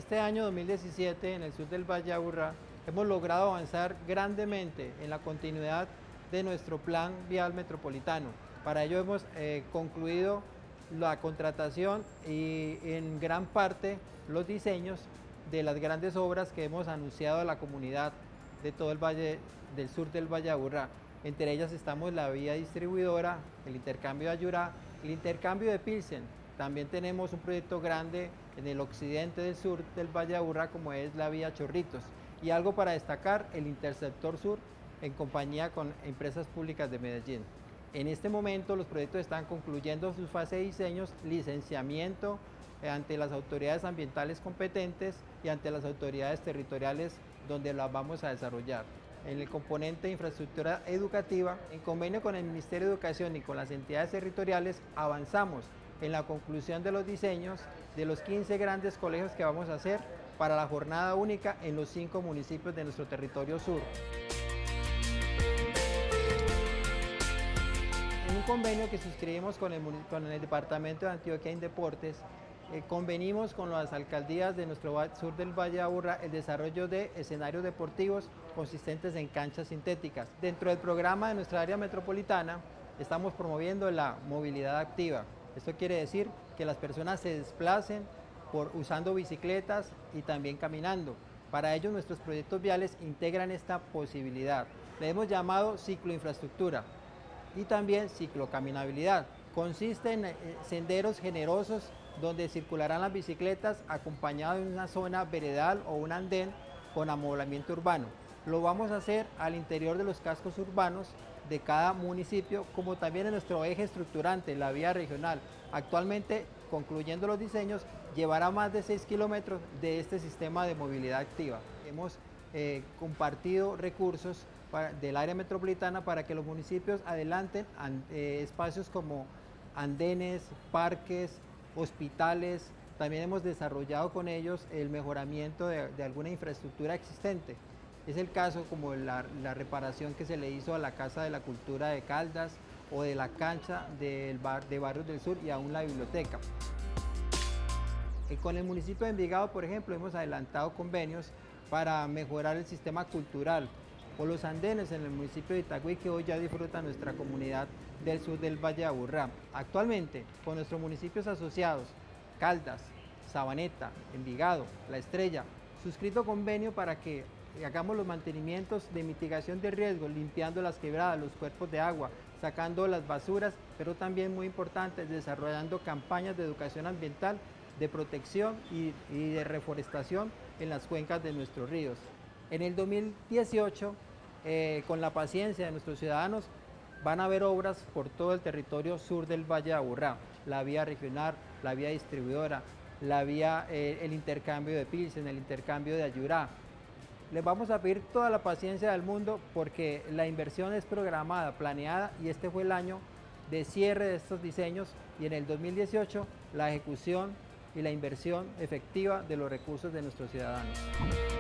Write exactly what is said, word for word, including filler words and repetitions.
este año dos mil diecisiete, en el sur del Valle de Aburrá, hemos logrado avanzar grandemente en la continuidad de nuestro plan vial metropolitano. Para ello hemos eh, concluido la contratación y en gran parte los diseños de las grandes obras que hemos anunciado a la comunidad de todo el Valle del sur del Valle de Aburrá. Entre ellas estamos la vía distribuidora, el intercambio de Ayurá, el intercambio de Pilsen. También tenemos un proyecto grande en el occidente del sur del Valle de Aburrá, como es la vía Chorritos. Y algo para destacar, el Interceptor Sur, en compañía con empresas públicas de Medellín. En este momento los proyectos están concluyendo su fase de diseños, licenciamiento eh, ante las autoridades ambientales competentes y ante las autoridades territoriales donde las vamos a desarrollar. En el componente de infraestructura educativa, en convenio con el Ministerio de Educación y con las entidades territoriales, avanzamos en la conclusión de los diseños de los quince grandes colegios que vamos a hacer para la jornada única en los cinco municipios de nuestro territorio sur. En un convenio que suscribimos con el, con el Departamento de Antioquia en Deportes, eh, convenimos con las alcaldías de nuestro sur del Valle de Aburrá el desarrollo de escenarios deportivos consistentes en canchas sintéticas. Dentro del programa de nuestra área metropolitana estamos promoviendo la movilidad activa. Esto quiere decir que las personas se desplacen por, usando bicicletas y también caminando. Para ello nuestros proyectos viales integran esta posibilidad. Le hemos llamado cicloinfraestructura y también ciclocaminabilidad. Consiste en eh, senderos generosos donde circularán las bicicletas acompañadas de una zona veredal o un andén con amoblamiento urbano. Lo vamos a hacer al interior de los cascos urbanos de cada municipio, como también en nuestro eje estructurante, la vía regional. Actualmente, concluyendo los diseños, llevará más de seis kilómetros de este sistema de movilidad activa. Hemos eh, compartido recursos para, del área metropolitana para que los municipios adelanten an, eh, espacios como andenes, parques, hospitales. También hemos desarrollado con ellos el mejoramiento de, de alguna infraestructura existente. Es el caso como la, la reparación que se le hizo a la Casa de la Cultura de Caldas o de la cancha del bar, de Barrios del Sur y aún la biblioteca. Con el municipio de Envigado, por ejemplo, hemos adelantado convenios para mejorar el sistema cultural o los andenes en el municipio de Itagüí, que hoy ya disfruta nuestra comunidad del sur del Valle de Aburrá. Actualmente, con nuestros municipios asociados, Caldas, Sabaneta, Envigado, La Estrella, suscrito convenio para que hagamos los mantenimientos de mitigación de riesgos, limpiando las quebradas, los cuerpos de agua, sacando las basuras, pero también muy importante, desarrollando campañas de educación ambiental, de protección y, y de reforestación en las cuencas de nuestros ríos. En el dos mil dieciocho, eh, con la paciencia de nuestros ciudadanos, van a haber obras por todo el territorio sur del Valle de Aburrá, la vía regional, la vía distribuidora, la vía, eh, el intercambio de Pilsen, el intercambio de Ayurá. Les vamos a pedir toda la paciencia del mundo porque la inversión es programada, planeada, y este fue el año de cierre de estos diseños, y en el dos mil dieciocho la ejecución y la inversión efectiva de los recursos de nuestros ciudadanos.